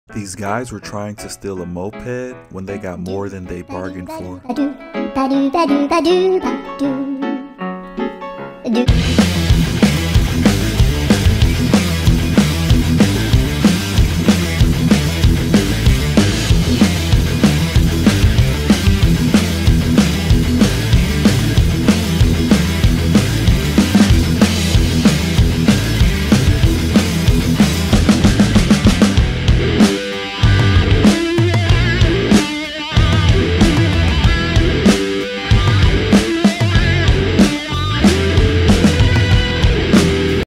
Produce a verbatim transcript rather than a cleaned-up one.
These guys were trying to steal a moped when they got more than they bargained for.